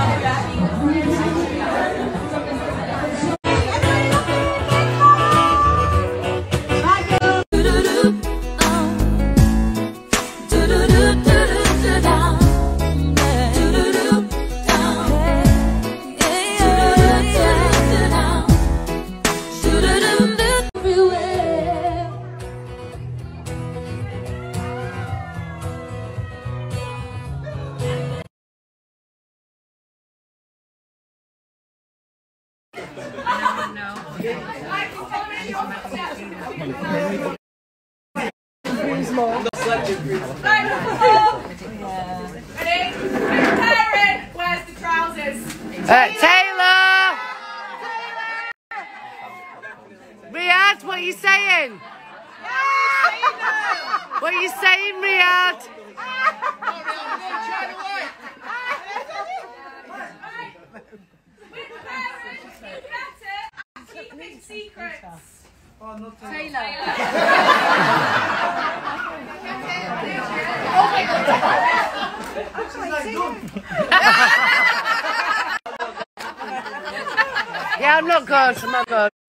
Where's the trousers? Taylor! Riyadh, what are you saying? What are you saying, Riyadh? Keeping secrets. Oh, not Taylor. Oh my God! She's like, don't. Yeah, I'm not good. I'm not good.